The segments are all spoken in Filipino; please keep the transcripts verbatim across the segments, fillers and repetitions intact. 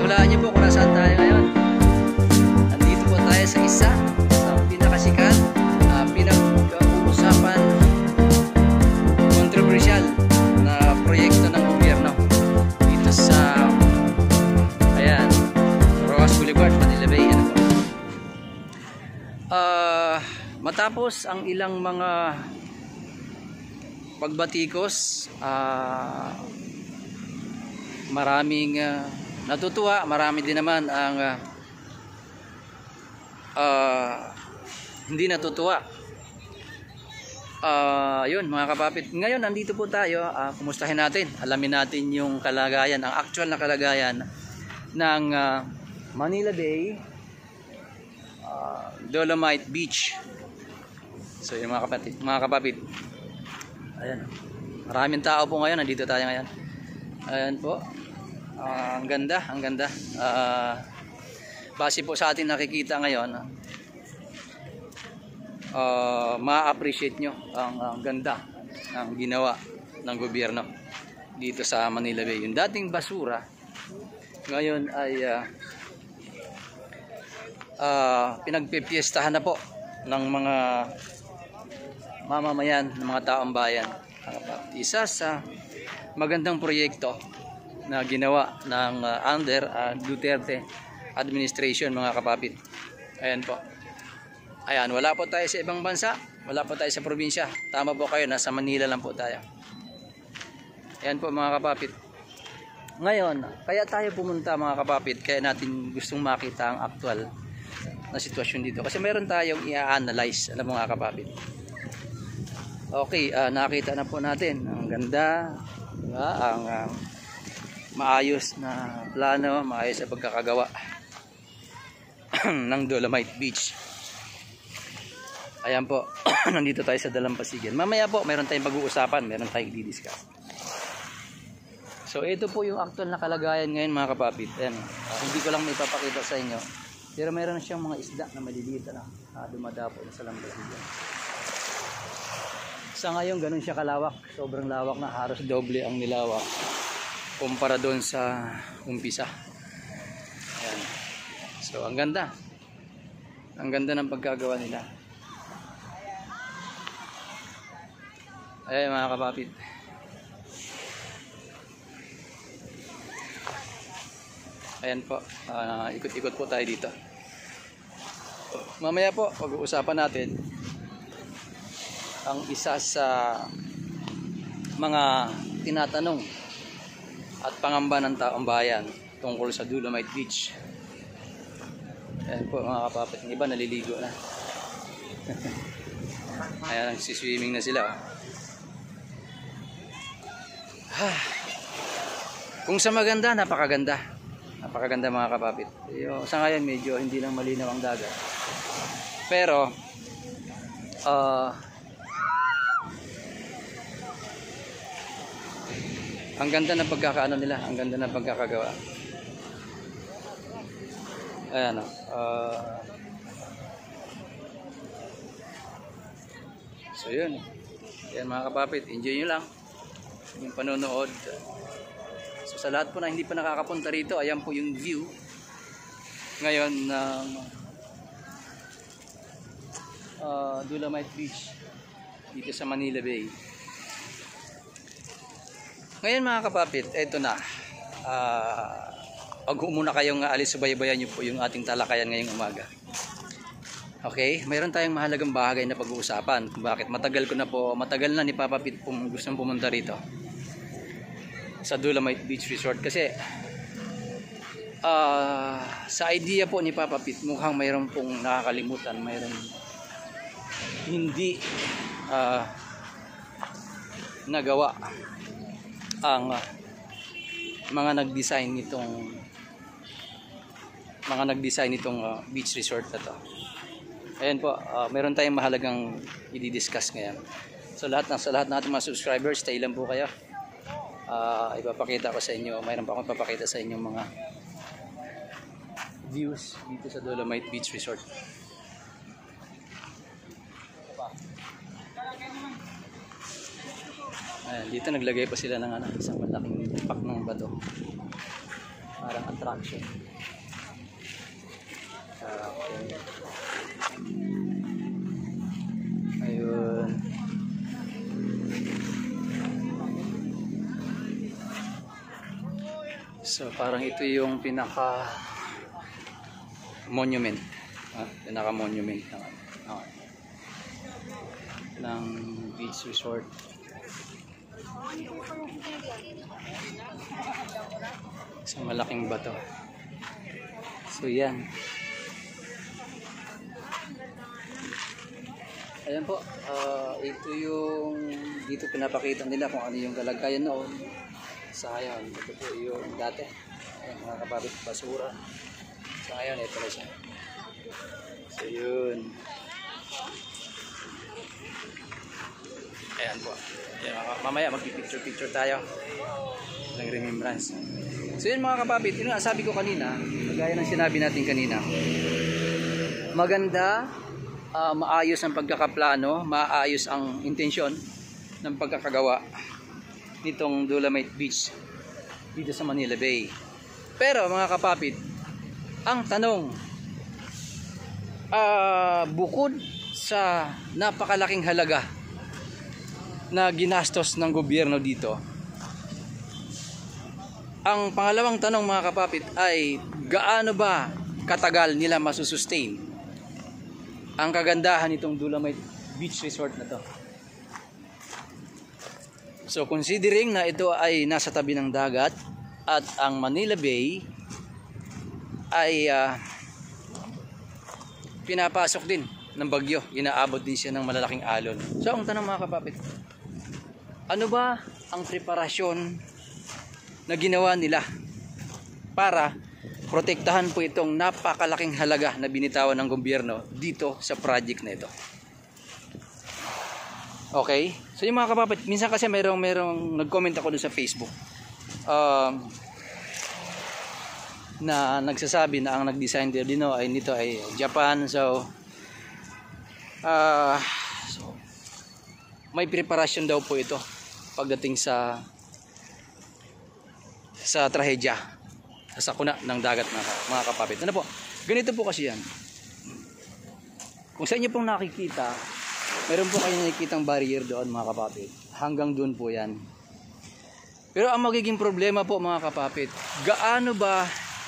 Hulaan niyo po kung nasaan tayo ngayon. Nandito po tayo sa isa sa pinakasikat, uh, pinag-uusapan, controversial na proyekto ng gobyerno dito sa ayan, Rojas Boulevard, Manila Bay. Ano po? Uh, matapos ang ilang mga pagbatikos, uh, maraming uh, natutuwa, marami din naman ang uh, uh, hindi natutuwa. Uh, yun mga kapapit, ngayon nandito po tayo, uh, kumustahin natin, alamin natin yung kalagayan, ang actual na kalagayan ng uh, Manila Bay, uh, Dolomite Beach. So yun mga kapatid, mga kapapit, ayan, maraming tao po ngayon, nandito tayo ngayon. Ayan po, uh, ang ganda, ang ganda. Uh, base po sa ating nakikita ngayon, uh, ma-appreciate nyo ang, ang ganda ng ginawa ng gobyerno dito sa Manila Bay. Yung dating basura, ngayon ay uh, uh, pinagpipiestahan na po ng mga mamamayan, ng mga taong bayan. Isa sa magandang proyekto na ginawa ng uh, under uh, Duterte administration mga kapapit. Ayan po. Ayan, wala po tayo sa ibang bansa, wala po tayo sa probinsya. Tama po kayo, nasa Manila lang po tayo. Ayan po mga kapapit. Ngayon, kaya tayo pumunta mga kapapit, kaya natin gustong makita ang actual na sitwasyon dito. Kasi meron tayong i-analyze, ano mga kapapit. Okay, uh, nakita na po natin ang ganda, diba? Ang uh, maayos na plano, maayos na pagkakagawa ng Dolomite Beach. Ayan po, nandito tayo sa Dalampasigan. Mamaya po, meron tayong pag-uusapan, meron tayong i-discuss. So, ito po yung actual na kalagayan ngayon mga kapapit. Ayan, uh, hindi ko lang may papakita sa inyo. Pero meron siyang mga isda na maliliit na uh, dumadapo na sa Dalampasigan. Sa ngayon, ganun siya kalawak. Sobrang lawak na, halos doble ang nilawak kumpara doon sa umpisa. Ayan. So, ang ganda. Ang ganda ng pagkagawa nila. Ayan mga kapapit. Ayan po. Uh, ikot-ikot po tayo dito. Mamaya po, pag-uusapan natin ang isa sa mga tinatanong at pangamba ng taong bayan tungkol sa Dolomite Beach. Ayan po mga kapapit, yung iba naliligo na. Ayan, nagsiswimming na sila. Oh. Kung sa maganda, napakaganda. Napakaganda mga kapapit. Yung, sa ngayon medyo hindi lang malinaw ang dagat. Pero uh, ang ganda ng pagkakaano nila, ang ganda ng pagkakagawa. Ayan o. Uh, so yun. Ayan mga kapapit, enjoy nyo lang yung panonood. So sa lahat po na hindi pa nakakapunta rito, ayan po yung view ngayon ng uh, Dolomite Beach dito sa Manila Bay. Ngayon mga kapapit, eto na. Uh, Pag muna kayong alis, subaybayan nyo po yung ating talakayan ngayong umaga. Okay? Mayroon tayong mahalagang bahagay na pag-uusapan. Bakit? Matagal ko na po, matagal na ni Papa Pit pong gustong pumunta rito sa Dolomite Beach Resort. Kasi uh, sa idea po ni Papa Pit, mukhang mayroon pong nakakalimutan. Mayroon hindi uh, nagawa ang uh, mga nag-design nitong mga nag-design nitong uh, beach resort na to. Ayan po, uh, meron tayong mahalagang i-discuss ngayon. So lahat ng sa lahat ng ating mga subscribers, stay lang po kayo. Uh, ipapakita ko sa inyo, mayroon pa akong ipapakita sa inyo mga views dito sa Dolomite Beach Resort. Ayan, dito naglagay pa sila ng ano, isang malaking pak ng bato. Parang construction. Okay. Ayun. So parang ito yung pinaka monument, ah, pinaka monument ng, ah, ng beach resort. Sa malaking bato. So yan. Ayan po, uh, ito yung dito pinapakita nila kung ano yung kalagayan noon. Sayang, ito po yung dati. Ayan, mga kapatid, basura. So ngayon, ito na siya. So yun. Ayan po. Ayan, mamaya magpipicture-picture tayo ng remembrance. So yun mga kapatid, yun nga sabi ko kanina, gaya ng sinabi natin kanina, maganda, uh, maayos ang pagkakaplano, maayos ang intensyon ng pagkakagawa nitong Dolomite Beach dito sa Manila Bay. Pero mga kapapit, ang tanong, uh, bukod sa napakalaking halaga na ginastos ng gobyerno dito, ang pangalawang tanong mga kapapit ay gaano ba katagal nila masusustain ang kagandahan nitong Dolomite Beach Resort na to. So considering na ito ay nasa tabi ng dagat at ang Manila Bay ay uh, pinapasok din ng bagyo, inaabot din siya ng malalaking alon. So ang tanong mga kapapit, ano ba ang preparasyon na ginawa nila para protektahan po itong napakalaking halaga na binitawan ng gobyerno dito sa project na ito? Okay? So yung mga kapapit, minsan kasi mayroong, mayroong nag-comment ako doon sa Facebook um, na nagsasabi na ang nag-design dito ay nito ay Japan. So, uh, so may preparasyon daw po ito pagdating sa sa trahedya, sa sakuna ng dagat mga, mga kapapit. Ano po? Ganito po kasi yan. Kung sa inyo pong nakikita, meron po kayong nakikitang barrier doon mga kapapit. Hanggang doon po yan. Pero ang magiging problema po mga kapapit, gaano ba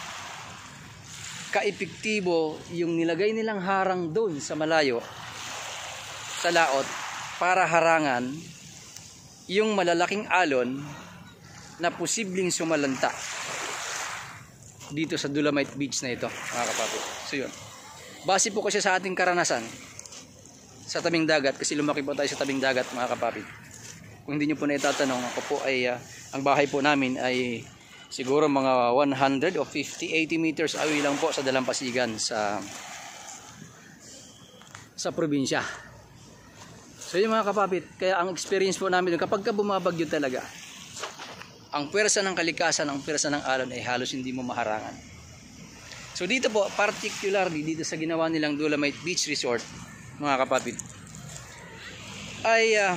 ka-epektibo yung nilagay nilang harang doon sa malayo, sa laot, para harangan yung malalaking alon na posibleng sumalanta dito sa Dolomite Beach na ito mga kapapit. So yun. Base po kasi sa ating karanasan sa tabing dagat, kasi lumaki po tayo sa tabing dagat mga kapapit. Kung hindi nyo po na itatanong, ako po ay uh, ang bahay po namin ay siguro mga one hundred o fifty, eighty meters away lang po sa Dalampasigan sa sa probinsya. So yun mga kapapit, kaya ang experience po namin kapag ka bumabagyo talaga, ang pwersa ng kalikasan, ang pwersa ng alon ay halos hindi mo maharangan. So dito po, particularly dito sa ginawa nilang Dolomite Beach Resort mga kapapit, ay uh,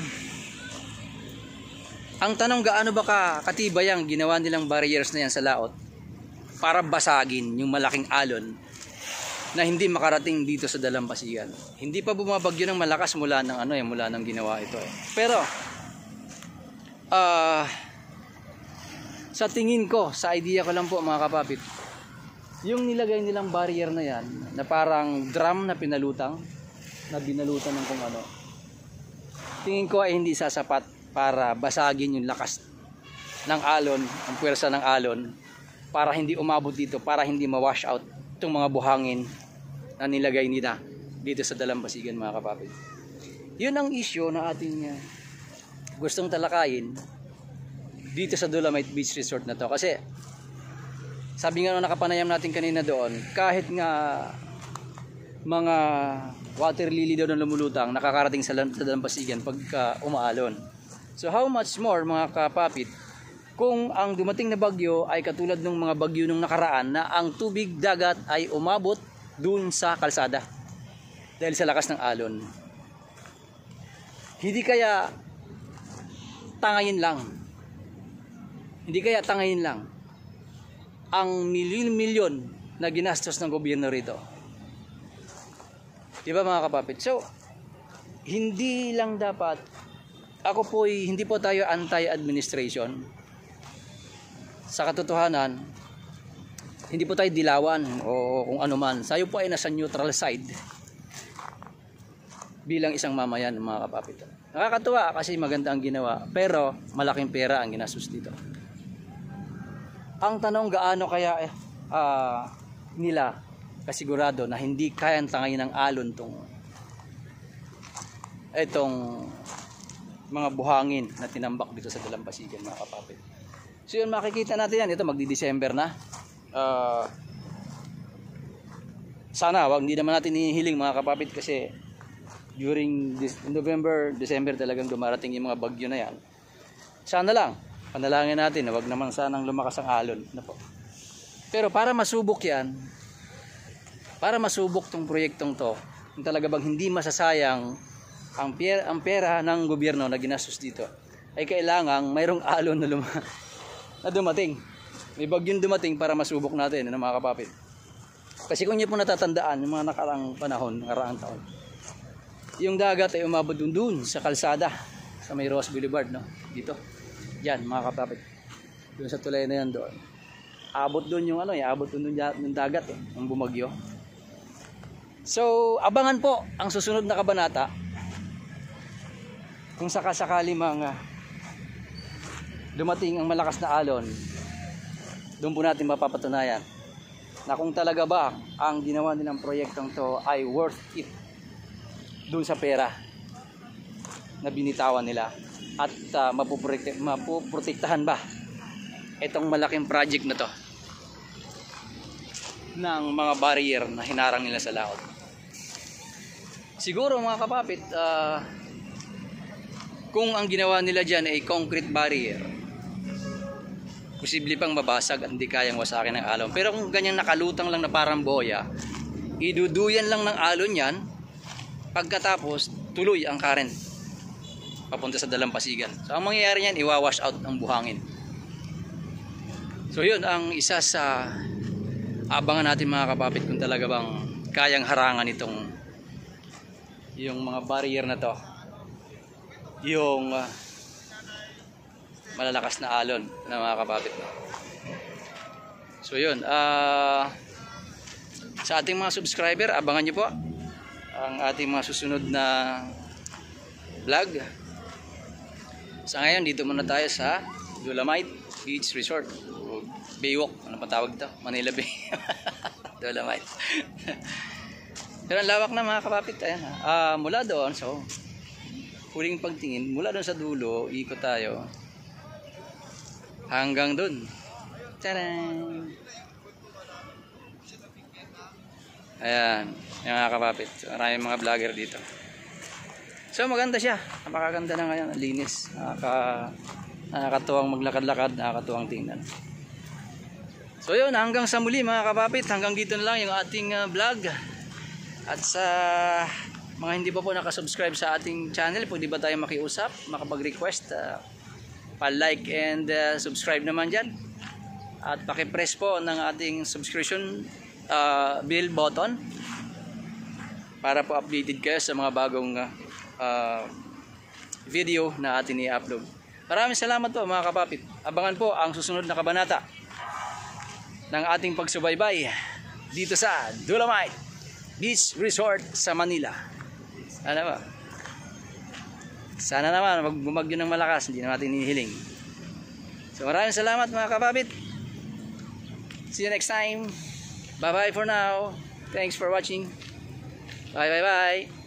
ang tanong, gaano ba ka katibay ang ginawa nilang barriers na yan sa laot para basagin yung malaking alon na hindi makarating dito sa Dalampasigan. Hindi pa bumabagyo ng malakas mula ng ano eh, mula ng ginawa ito eh. Pero ah uh, sa tingin ko, sa idea ko lang po mga kapapit, yung nilagay nilang barrier na yan, na parang drum na pinalutang, na binalutan ng kung ano, tingin ko ay hindi sasapat para basagin yung lakas ng alon, ang puwersa ng alon, para hindi umabot dito, para hindi ma-wash out itong mga buhangin na nilagay nila dito sa Dalampasigan mga kapapit. Yun ang issue na ating uh, gustong talakayin dito sa Dolomite Beach Resort na to. Kasi sabi nga nung nakapanayam natin kanina doon, kahit nga mga water lily daw na lumulutang nakakarating sa Dalampasigan pagka umaalon. So how much more mga kapapit kung ang dumating na bagyo ay katulad ng mga bagyo nung nakaraan na ang tubig dagat ay umabot dun sa kalsada dahil sa lakas ng alon. Hindi kaya tangayin lang Hindi kaya tangayin lang ang milyon-milyon na ginastos ng gobyerno rito. Di ba mga kapapit? So, hindi lang dapat, ako po, hindi po tayo anti-administration. Sa katotohanan, hindi po tayo dilawan o kung ano man. Tayo po ay nasa neutral side bilang isang mamayan mga kapapit. Nakakatuwa kasi maganda ang ginawa, pero malaking pera ang ginastos dito. Ang tanong, gaano kaya eh, uh, nila kasigurado na hindi kayang tangayin ng alon tong itong mga buhangin na tinambak dito sa Dalampasigan mga kapapit. So yun, makikita natin yan. Ito magdi-December na. Uh, sana wag, hindi naman natin hihiling mga kapapit kasi during this, November, December talagang dumarating yung mga bagyo na yan. Sana lang, panalangin natin, wag naman sanang lumakas ang alon. Na po. Pero para masubok yan, para masubok tong proyektong to, kung talaga bang hindi masasayang ang pera, ang pera ng gobyerno na ginastos dito, ay kailangang mayroong alon na, luma, na dumating. May bagyong dumating para masubok natin, ano, mga kapapit. Kasi kung niyo po natatandaan, yung mga nakaraang panahon, nakaraang taon, yung dagat ay umabot dun, dun sa kalsada, sa may Ross Boulevard, no? Dito. Yan, mga kapapit. Doon sa tulay na yan doon. Abot doon yung ano, eh, abot doon yung dagat, eh, yung bumagyo. So, abangan po ang susunod na kabanata. Kung sakasakali mga dumating ang malakas na alon, doon po natin mapapatunayan na kung talaga ba ang ginawa nilang proyektong to ay worth it doon sa pera na binitawan nila at uh, mapuprotek mapuprotektahan ba itong malaking project na to ng mga barrier na hinarang nila sa laot. Siguro mga kapapit, uh, kung ang ginawa nila dyan ay concrete barrier, posible pang mabasag at hindi kayang wasakin ng alon. Pero kung ganyang nakalutang lang na parang boya, iduduyan lang ng alon yan, pagkatapos tuloy ang current papunta sa Dalampasigan. So ang mangyayari yan, iwawash out ang buhangin. So yun ang isa sa abangan natin mga kapapit kung talaga bang kayang harangan itong yung mga barrier na to, yung uh, malalakas na alon na mga kapapit. So yun, uh, sa ating mga subscriber, abangan nyo po ang ating mga susunod na vlog. Sa ngayon, dito muna tayo sa Dolomite Beach Resort, Baywalk, ano pa tawag ito? Manila Bay. Dolomite. Pero ang lawak na mga kapapit. Ayan, uh, mula doon, so huling pagtingin, mula doon sa dulo, ikot tayo hanggang doon. Tadaan! Ayan, yung mga kapapit. Maraming mga vlogger dito. So maganda siya. Napakaganda na ngayon. Linis. Nakaka, nakakatuwang maglakad-lakad. Nakakatuwang tingnan. So yun, hanggang sa muli mga kapapit. Hanggang dito na lang yung ating uh, vlog. At sa mga hindi pa po nakasubscribe sa ating channel, pwede ba tayo makiusap, makapag-request, uh, pa-like and uh, subscribe naman dyan. At paki-press po ng ating subscription uh, bell button para po updated kayo sa mga bagong uh, video na ating i-upload. Maraming salamat po mga kapapit. Abangan po ang susunod na kabanata ng ating pagsubaybay dito sa Dolomite Beach Resort sa Manila. Ano ba? Sana naman wag bumagyo ng malakas, hindi na natin hinihiling. So maraming salamat mga kapapit. See you next time. Bye bye for now. Thanks for watching. Bye bye bye.